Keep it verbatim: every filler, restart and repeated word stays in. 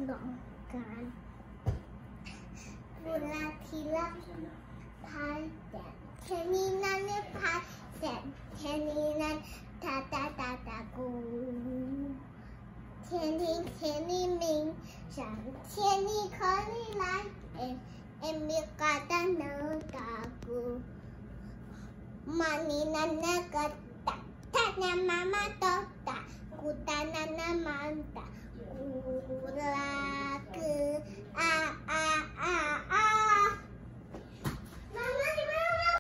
龙干，布拉提拉拍点，天里那里拍点，天里那哒哒哒哒咕，天里天里明上，天里可里来，哎哎咪嘎达能打鼓，妈咪那那个打，他那妈妈都打，鼓哒那那妈打鼓。